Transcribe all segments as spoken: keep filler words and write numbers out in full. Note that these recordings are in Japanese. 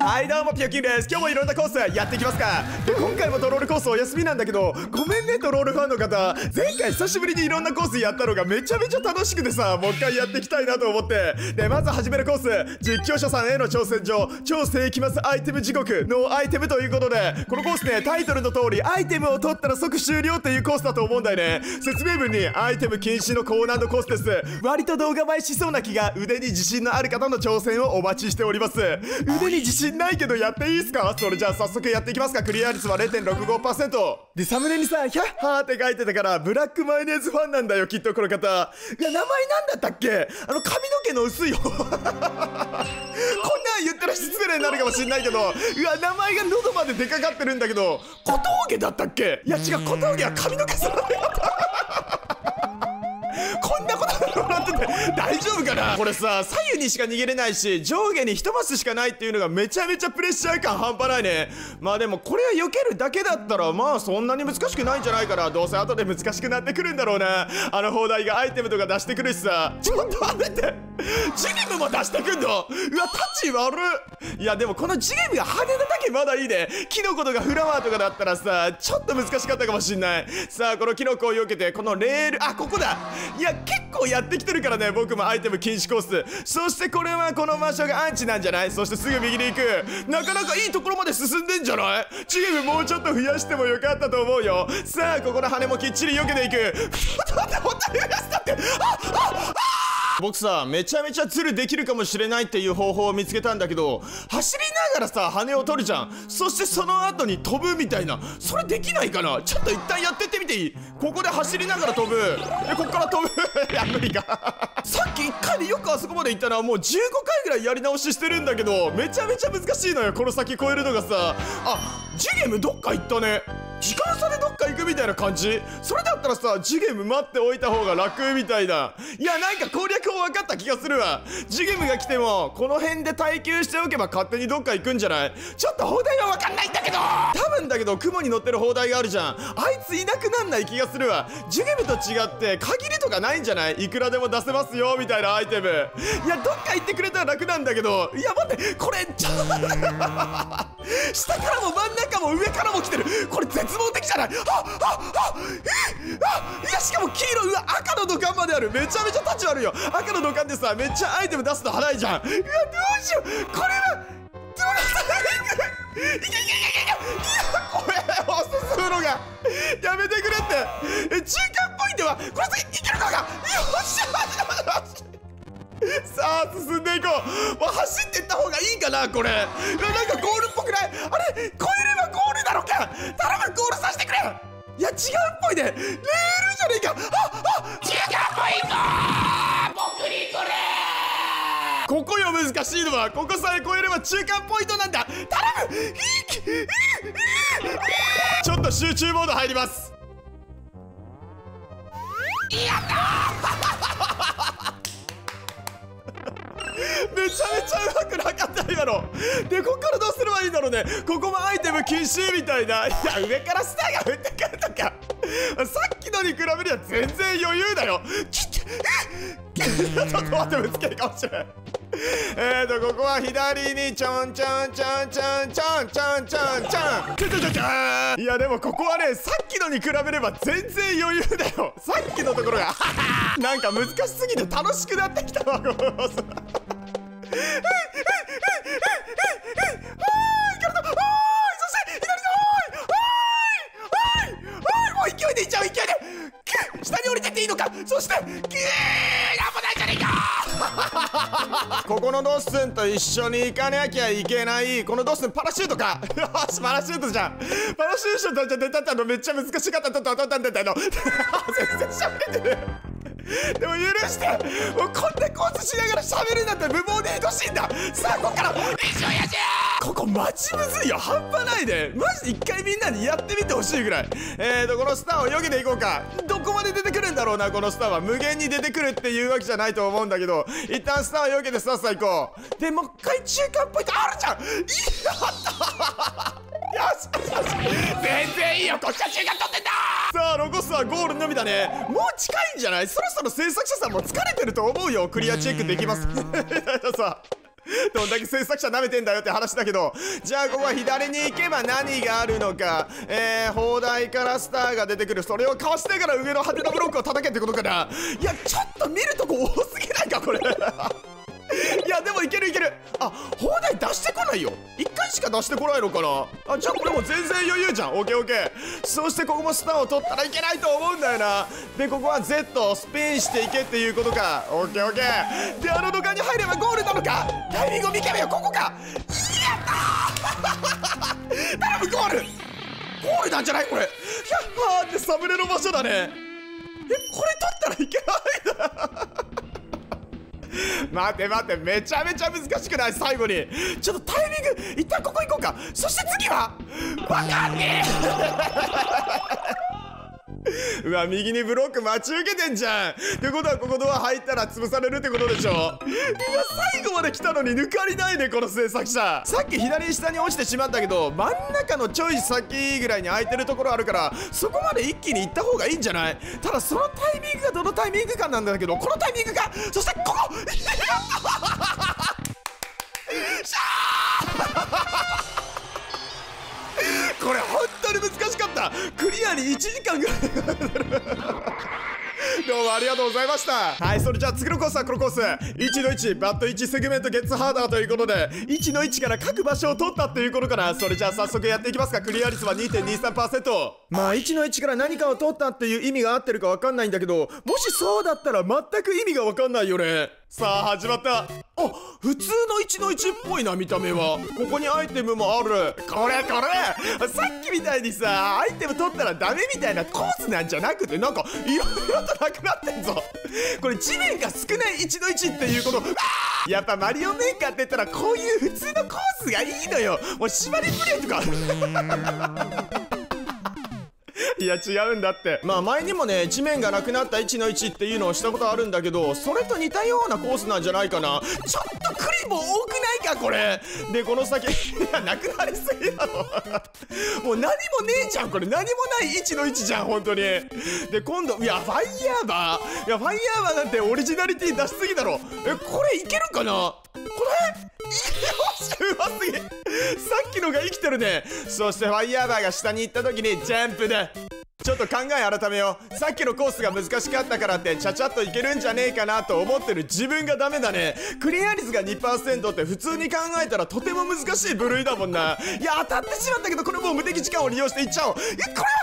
はいどうもピヨキンです。今日もいろんなコースやっていきますか。で今回もトロールコースお休みなんだけど、ごめんねトロールファンの方。前回久しぶりにいろんなコースやったのがめちゃめちゃ楽しくてさ、もう一回やっていきたいなと思って。でまず始めるコース、実況者さんへの挑戦状、超世紀末アイテム地獄のアイテムということで、このコースね、タイトルの通りアイテムを取ったら即終了っていうコースだと思うんだよね。説明文にアイテム禁止の高難度コースです。割と動画映えしそうな気が、腕に自信のある方の挑戦をお待ちしております。腕に自信ないけどやっていいですか？それじゃあ早速やっていきますか。クリア率は れいてんろくごパーセント で、サムネにさヒャッハーって書いてたから、ブラックマヨネーズファンなんだよきっとこの方。いや名前なんだったっけ？あの髪の毛の薄いよこんなん言ったら失礼になるかもしんないけど、うわ名前が喉まで出かかってるんだけど、小峠だったっけ？いや違う、小峠は髪の毛すらなかったこんなことになってて大丈夫かな。これさ、左右にしか逃げれないし、上下に一マスしかないっていうのがめちゃめちゃプレッシャー感半端ないね。まあでもこれは避けるだけだったらまあそんなに難しくないんじゃないかな。どうせ後で難しくなってくるんだろうな。あの砲台がアイテムとか出してくるしさ。ちょっと待って、ジゲムも出してくんの？うわタチ悪っ。いやでもこのジゲムが派手なだけまだいいね。キノコとかフラワーとかだったらさ、ちょっと難しかったかもしんない。さあこのキノコを避けて、このレール、あここだ。いや結構やってきてるからね、僕もアイテム禁止コース。そしてこれはこの場所がアンチなんじゃない？そしてすぐ右に行く。なかなかいいところまで進んでんじゃない？チームもうちょっと増やしてもよかったと思うよ。さあここの羽もきっちり避けていく。ちょっと待って、本当に増やしたって。あああ僕さ、めちゃめちゃズルできるかもしれないっていう方法を見つけたんだけど、走りながらさ羽を取るじゃん。そしてその後に飛ぶみたいな、それできないかな？ちょっと一旦やってってみていい？ここで走りながら飛ぶ。でこっから飛ぶいや無理かさっきいっかいでよくあそこまで行ったら、もうじゅうごかいぐらいやり直ししてるんだけど、めちゃめちゃ難しいのよこの先越えるのがさ。あジゲムどっか行ったね。時間差でどっか行くみたいな感じ？それだったらさ、ジゲム待っておいた方が楽みたいな。いやなんか攻略法分かった気がするわ。ジゲムが来てもこの辺で耐久しておけば勝手にどっか行くんじゃない？ちょっと砲台は分かんないんだけど、多分だけど雲に乗ってる砲台があるじゃん。あいついなくなんない気がするわ。ジゲムと違って限りとかないんじゃない？いくらでも出せますよみたいなアイテム。いやどっか行ってくれたら楽なんだけど、いや待ってこれちょっと待って下からも真ん中も上からも来てる。これ絶望的じゃない？あああえあいやしかも黄色、うわ赤の土管まである。めちゃめちゃタチ悪いよ。赤の土管でさめっちゃアイテム出すの早いじゃん。うわどうしよう、これはどうなったらいけいけいけいけいやこれを進むのがやめてくれって。え中間ポイントはこれ次いけるのか。よっしゃさあ進んでいこう。もう走っていった方がいいかなこれ。なんかゴールっぽくない？あれ超えればゴールなのか。頼むゴールさせてくれ。いや違うっぽいね。レールじゃねえか。ああ中間ポイント僕にくれ。ここよ難しいのは、ここさえ超えれば中間ポイントなんだ。頼むちょっと集中モード入ります。やっためちゃめちゃうまくなかった今の。でこっからどうすればいいんだろうね。ここもアイテム禁止みたいな。いや上からスターが降ってくるとかさっきのに比べりゃ全然余裕だよ。ちょっと待ってぶつけるかもしれない。えーとここは左にちょんちょんちょんちょんちょんちょんちょんちょんちょちょちょちょ。いやでもここはね、さっきのに比べれば全然余裕だよ。さっきのところがなんか難しすぎて楽しくなってきたわ。この勢いでいっちゃう、勢いで下に降りてっていいのか。そしてギューなんもないじゃねえかここのドッスンと一緒に行かなきゃいけない。このドッスンパラシュートかよしパラシュートじゃん。パラシュートじゃ出たったのめっちゃ難しかったとととたんだよ全然喋れてるでも許して。もうこんなコースしながら喋るんだったら無謀でいとしいんだ。さあこっから一緒やじゃここマジむずいよ、半端ないで。マジで一回みんなにやってみてほしいぐらい。えーとこのスターを避けていこうか。どこまで出てくるんだろうな。このスターは無限に出てくるっていうわけじゃないと思うんだけど、一旦スターを避けてさっさ行こう。でもう一回中間ポイントあるじゃん。いやったよしよし全然いいよ、こっちは中間取ってんだ。さあ残すはゴールのみだね。もう近いんじゃない？そろそろ制作者さんも疲れてると思うよ。クリアチェックできますさあどんだけ制作者舐めてんだよって話だけど、じゃあここは左に行けば何があるのか。えー、砲台からスターが出てくる。それをかわしながら上の派手なブロックを叩けってことかな。いやちょっと見るとこ多すぎないかこれ。いやでもいけるいける。あ、砲台出してこないよ。いっかいしか出してこないのかな。あ、じゃあこれも全然余裕じゃん。オッケーオッケー。そしてここもスターを取ったらいけないと思うんだよな。でここは Z スピンしていけっていうことか。オッケーオッケー。であの土管に入ればゴールなのか。タイミングを見極めよ。ここか。やったー頼むゴール。ゴールなんじゃないこれ。やっはーってサムネの場所だね。え、これ取ったらいけないんだ。待て待て、めちゃめちゃ難しくない。最後にちょっとタイミング一旦ここ行こうか。そして次はわかんねえ。うわ、右にブロック待ち受けてんじゃん。ってことはここドア入ったら潰されるってことでしょ。うわ、最後まで来たのに抜かりないねこの制作者。さっき左下に落ちてしまったけど、真ん中のちょい先ぐらいに空いてるところあるから、そこまで一気に行った方がいいんじゃない。ただそのタイミングがどのタイミングかなんだけど、このタイミングが、そしてここやったしゃーこれ本当に難しかった。クリアにいちじかんぐらいどうもありがとうございました。はい、それじゃあ次のコースはこのコースいちのいちバットいちセグメントゲッツハーダーということで、いちのいちから各場所を取ったっていうことかな。それじゃあ早速やっていきますか。クリア率は にてんにさんパーセント。 まあいちのいちから何かを取ったっていう意味が合ってるか分かんないんだけど、もしそうだったら全く意味が分かんないよね。さあ始まった。あ、普通のいちのいちっぽいな見た目は。ここにアイテムもある。これこれさっきみたいにさアイテム取ったらダメみたいなコースなんじゃなくて、なんかいろいろとなくなってんぞ。これ地面が少ないいちのいちっていうこと。やっぱマリオメーカーって言ったらこういう普通のコースがいいのよ。もう縛りプレイとかいや違うんだって。まあ前にもね地面がなくなったいちのいちっていうのをしたことあるんだけど、それと似たようなコースなんじゃないかな。ちょっとクリボー多くないかこれ。でこの先いやなくなりすぎだろもう何もねえじゃんこれ。何もないいちのいちじゃん本当に。で今度いやファイヤーバー、いやファイヤーバーなんてオリジナリティ出しすぎだろ。えこれいけるかなこれ。よしうますぎ。さっきのが生きてるね。そしてファイヤーバーが下に行った時にジャンプでちょっと考え改めよう。さっきのコースが難しかったからってちゃちゃっといけるんじゃねえかなと思ってる自分がダメだね。クリア率が にパーセント って普通に考えたらとても難しい部類だもんな。いや当たってしまったけど、これもう無敵時間を利用していっちゃおう。えこれは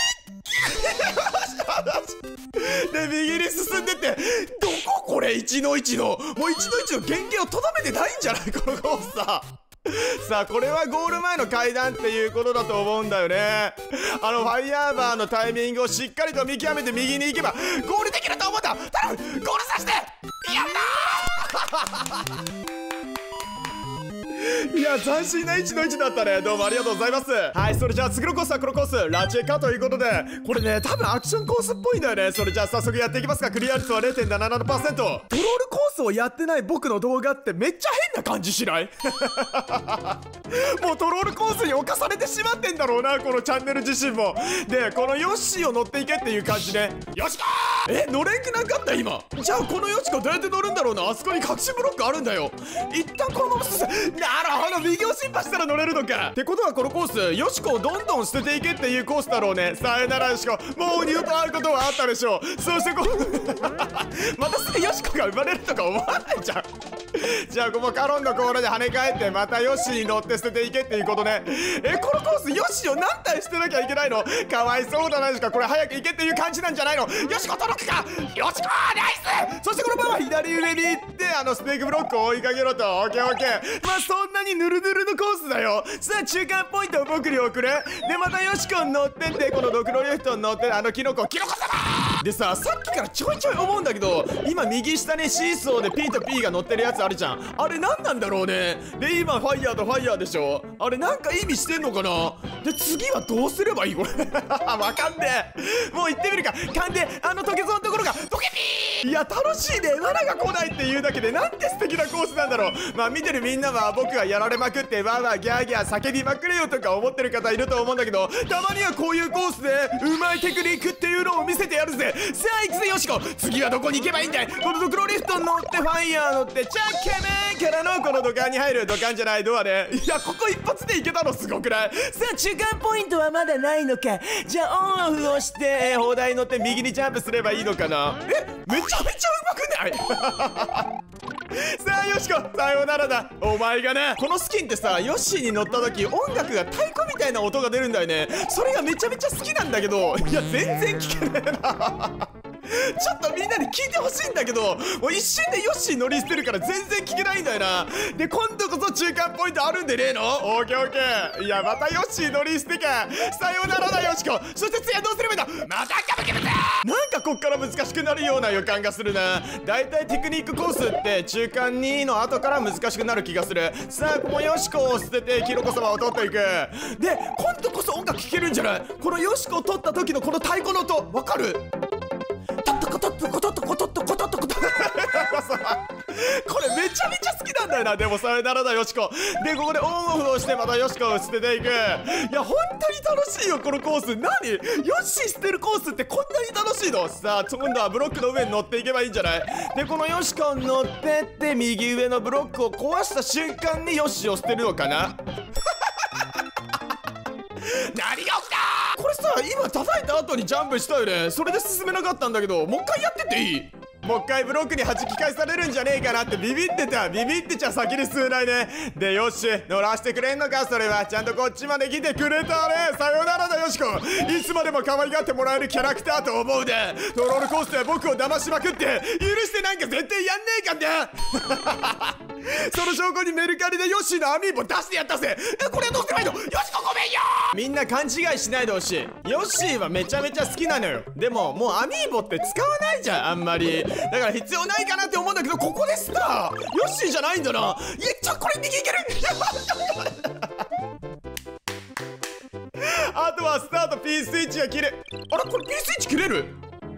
で右に進んでって、どここれいちのいちのもういちのいちの原型をとどめてないんじゃないこのコースさ。さあこれはゴール前の階段っていうことだと思うんだよね。あのファイヤーバーのタイミングをしっかりと見極めて右に行けばゴールできると思った。頼むゴールさせて。やったーいや斬新ないちのいちだったね。どうもありがとうございます。はい、それじゃあ次のコースはこのコースラチェカということで、これね多分アクションコースっぽいんだよね。それじゃあ早速やっていきますか。クリア率は ゼロてんななななパーセント。 トロールコースをやってない僕の動画ってめっちゃ変な感じしないもうトロールコースに侵されてしまってんだろうなこのチャンネル自身も。でこのヨッシーを乗っていけっていう感じね。よしこーえ乗れんくなかった今。じゃあこのヨシコどうやって乗るんだろうな。あそこに隠しブロックあるんだよ。一旦このまま進む。なるほど右を進破したら乗れるのか。ってことはこのコースヨシコをどんどん捨てていけっていうコースだろうね。さよならヨシコ、もう二度と会うことはあったでしょう。そしてこうまたすぐヨシコが生まれるとか思わないじゃんじゃあこのカロンの甲羅で跳ね返ってまたヨシに乗って捨てていけっていうことね。えこのコースヨシを何体捨てなきゃいけないの。かわいそうだなヨシコ。これ早く行けっていう感じなんじゃないの。ヨシコ届くか。ヨシコナイス。そしてこのまま左上に行ってあのスネークブロックを追いかけろと。オッケーオッケー。まあそんなにヌルヌルのコースだよ。さあ中間ポイントを僕に送る。でまたヨシコに乗ってってこのドクロリフトに乗ってあのキノコキノコ様でさ、さっきからちょいちょい思うんだけど、今右下にシーソーで P と P が乗ってるやつあるじゃん。あれ何なんだろうね。で今ファイヤーとファイヤーでしょ。あれなんか意味してんのかな。で次はどうすればいいこれわかんねえ。もう行ってみるか。勘であのトゲゾのところがトゲピー。いや楽しいね。罠が来ないっていうだけでなんて素敵なコースなんだろう。まあ見てるみんなは僕がやられまくってわーわーギャーギャー叫びまくれよとか思ってる方いると思うんだけど、たまにはこういうコースでうまいテクニックっていうのを見せてやるぜ。 さあ行くぜよしこ、次はどこに行けばいいんだい。このドクロリフト乗ってファイヤー乗ってチャッケメーからのこの土管に入る、土管じゃないドアで、いやここ一発で行けたのすごくない。さあ中間ポイントはまだないのか。じゃあオンオフをして砲台乗って右にジャンプすればいいのかな。えめちゃめちゃうまくないさあよしこさようならだ。お前がねこのスキンってさ、ヨッシーに乗った時音楽が太鼓みたいな音が出るんだよね。それがめちゃめちゃ好きなんだけど、いや全然聞けねえなちょっとみんなに聞いてほしいんだけど、もう一瞬でヨッシー乗り捨てるから全然聞けないんだよな。で今度こそ中間ポイントあるんでねえの。オーケーオーケー。いやまたヨッシー乗り捨てか。さようならだよしこ。そして次はどうすればいいんだ。またガブガブだ。なんかこっから難しくなるような予感がするな。だいたいテクニックコースって中間にの後から難しくなる気がする。さあこのヨシコを捨ててキノコ様を取っていく。で今度こそ音楽聴けるんじゃない。このヨシコを取った時のこの太鼓の音わかる。コトッとコトッとコトッとコトッとコトッとこれめちゃめちゃ好きなんだよな。でもさよならだよしこ。でここでオンオフをしてまたヨシコを捨てていく。いや本当に楽しいよこのコース。何ヨッシー捨てるコースってこんなに楽しいの。さあ今度はブロックの上に乗っていけばいいんじゃない。でこのヨシコを乗ってって右上のブロックを壊した瞬間にヨッシーを捨てるのかな何が起きた。これさ今叩いた後にジャンプしたよね。それで進めなかったんだけど、もう一回やってっていい。もう一回ブロックに弾き返されるんじゃねえかなってビビってた。ビビってちゃ先に進めないね。でよし乗らしてくれんのか。それはちゃんとこっちまで来てくれたね。さよならだよしこ。いつまでも可愛がってもらえるキャラクターと思うで。トロールコースで僕を騙しまくって許してなんか絶対やんねえかんねその証拠にメルカリでヨッシーのアミーボ出してやったぜ。えこれはどうすればいいの。よしこごめんよ。みんな勘違いしないでほしい。ヨッシーはめちゃめちゃ好きなのよ。でももうアミーボって使わないじゃんあんまり。だから必要ないかなって思うんだけど、ここでスターヨッシーじゃないんだな。いやちょこれ右いけるあとはスタート P スイッチが切る。あれこれ P スイッチ切れる。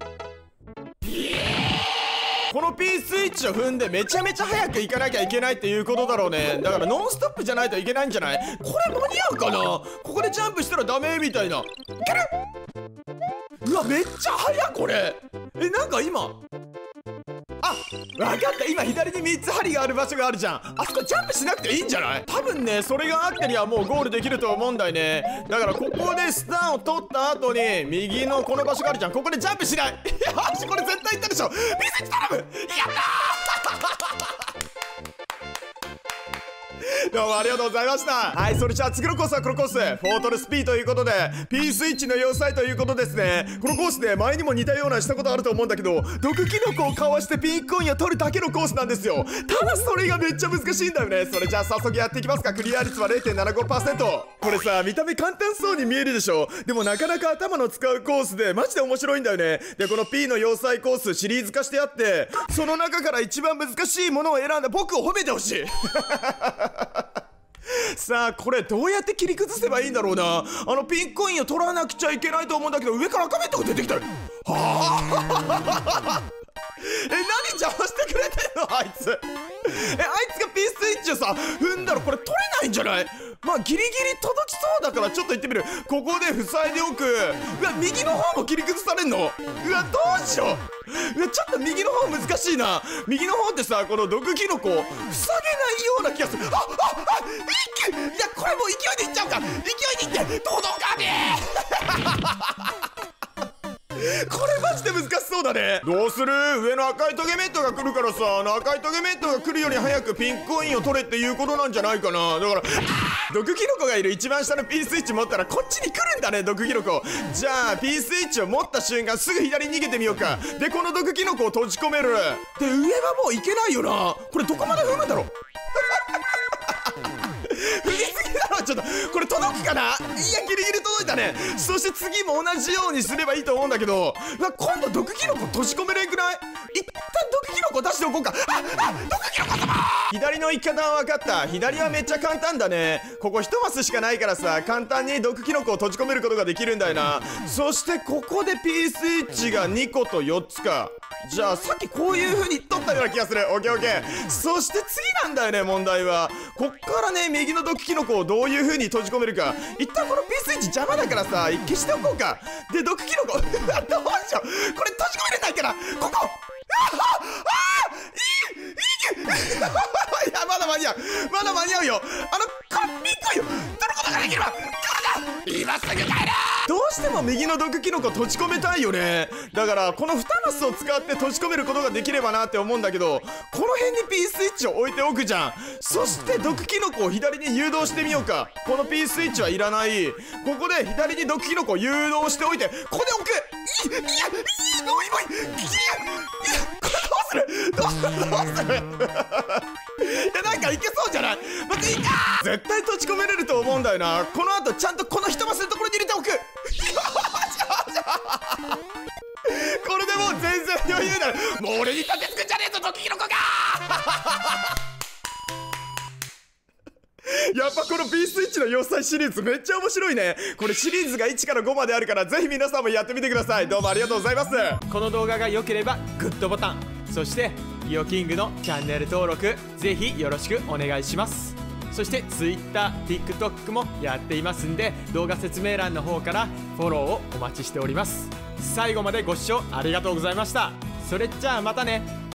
この P スイッチを踏んでめちゃめちゃ早く行かなきゃいけないっていうことだろうね。だからノンストップじゃないといけないんじゃない。これ間に合うかな。ここでジャンプしたらダメみたいな。いける。うわめっちゃ早いこれ。えなんか今あ分かった。今左にみっつ針がある場所があるじゃん。あそこジャンプしなくていいんじゃない。多分ねそれがあってりゃもうゴールできると思うんだよね。だからここでスターを取った後に右のこの場所があるじゃん。ここでジャンプしない。よしこれ絶対いったでしょ。見せて頼む。やったーどうもありがとうございました。はい、それじゃあ次のコースはこのコース、フォートレス P ということで P スイッチの要塞ということですね。このコースで前にも似たようなしたことあると思うんだけど、毒キノコをかわしてピンクコインを取るだけのコースなんですよ。ただそれがめっちゃ難しいんだよね。それじゃあ早速やっていきますか。クリア率は れいてんななごパーセント。 これさ見た目簡単そうに見えるでしょ。でもなかなか頭の使うコースでマジで面白いんだよね。でこの P の要塞コースシリーズ化してあって、その中から一番難しいものを選んだ僕を褒めてほしいさあこれどうやって切り崩せばいいんだろうな。あのピンクコインを取らなくちゃいけないと思うんだけど、上から赤メットが出てきたよ。はあえ何邪魔してくれてんのあいつ。えあいつが P スイッチをさ踏んだらこれ取れないんじゃない。まあギリギリ届きそうだからちょっと行ってみる。ここで塞いでおく。うわ右の方も切り崩されんの。うわどうしよう。うわちょっと右の方難しいな。右の方ってさこの毒キノコ塞げないような気がする。あああ一気いやこれもう勢いでいっちゃうか。勢いでいって届かねえこれマジで難しそうだね。どうする。上の赤いトゲメットが来るからさ、あの赤いトゲメットが来るより早くピンクコインを取れっていうことなんじゃないかな。だから毒キノコがいる一番下の P スイッチ持ったらこっちに来るんだね毒キノコ。じゃあ P スイッチを持った瞬間すぐ左に逃げてみようか。でこの毒キノコを閉じ込める。で上はもういけないよな。これどこまで踏むんだろう踏みすぎだろ。ちょっとこれ届くかな。いやギリギリ届いたね。そして次も同じようにすればいいと思うんだけど、うわ今度毒キノコ閉じ込めれんくない。一旦毒キノコ出しておこうか。ああ毒キノコ様。左の行き方は分かった。左はめっちゃ簡単だね。ここ一マスしかないからさ簡単に毒キノコを閉じ込めることができるんだよな。そしてここで P スイッチがにことよっつか。じゃあさっきこういう風に取ったような気がする。オッケーオッケー。そして次なんだよね問題は。こっからね右の毒キノコをどういういう風に閉じ込めるか。一旦この P スイッチ邪魔だからさ消しておこうか。で毒キノコどうしよう、これ閉じ込めれないからここ。ああいいいいいやまだ間に合う、まだ間に合うよ。あのこれみっこよ、取ることができるわ。今すぐ帰る。どうしても右の毒キノコ閉じ込めたいよね。だからこのにマスを使って閉じ込めることができればなって思うんだけど、この辺に P スイッチを置いておくじゃん。そして毒キノコを左に誘導してみようか。この P スイッチはいらない。ここで左に毒キノコを誘導しておいて、ここで置く。いやいやいやもういいもういい。いやいやこれどうするどうするどうするいやなんかいけそうじゃない。待って、いいかー。絶対閉じ込めれると思うんだよな。この後ちゃんとこの一マスのところに入れておく。これでもう全然余裕だ。もう俺に立てつくんじゃねえぞ毒キノコがやっぱこの P スイッチの要塞シリーズめっちゃ面白いね。これシリーズがいちからごまであるから、ぜひ皆さんもやってみてください。どうもありがとうございます。 この動画が良ければグッドボタン、そしてイオキングのチャンネル登録ぜひよろしくお願いします。そして Twitter、TikTok もやっていますんで、動画説明欄の方からフォローをお待ちしております。最後までご視聴ありがとうございました。それじゃあまたね。